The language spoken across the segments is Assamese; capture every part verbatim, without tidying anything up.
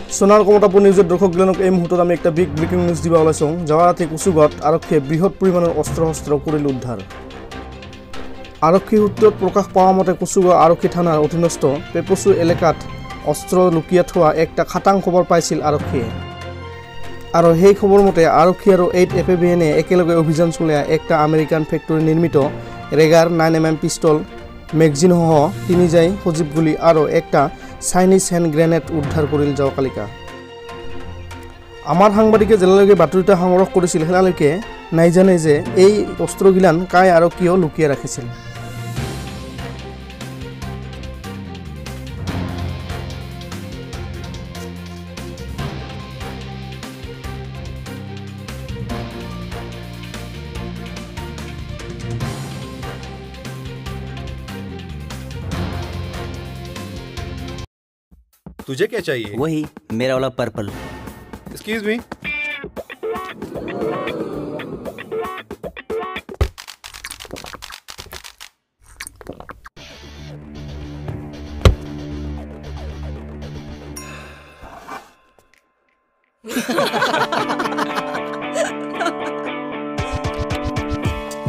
সোনার কমতাপুর নিউজের দর্শক গিলানক এই মুহূর্তে আমি একটা বিগ ব্রেকিং নিউজ দিবা ওলাইছোঁ যাওয়া রাতে কুচুগত আৰক্ষীয়ে বৃহৎ পৰিমাণৰ অস্ত্ৰ শস্ত্ৰ কৰিল উদ্ধাৰ আৰক্ষী সূত্ৰত প্ৰকাশ পোৱা মতে কুচুগা আৰক্ষী থানাৰ অধীনস্থ পেপচু এলেকাত অস্ত্ৰ লুকিয়াই থোৱা একটা খাটাং খবৰ পাইছিল আৰক্ষীয়ে আৰু সেই খবৰ মতে আৰক্ষী আৰু এইট এফ বি এনে একেলগে অভিযান চলাই একটা আমেৰিকান ফেক্টৰী নিৰ্মিত ৰেগাৰ nine M M pistol magazine সহ তিনি যাই সজীৱ গুলি আৰু একটা চাইনিজ হ্যান্ড গ্রেনেড উদ্ধার করিল যাওকালিকা আমার সাংবাদিকে জেলালৈকে বাতৰিটা সংগ্ৰহ কৰিছিল হেলালৈকে নাই জানে যে এই অস্ত্ৰগিলান কাই আৰু কিয় লুকিয়াই ৰাখিছিল तुझे क्या चाहिए? वही मेरा वाला purple. Excuse me.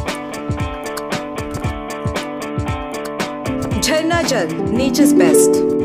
Jharna Jal, nature's best.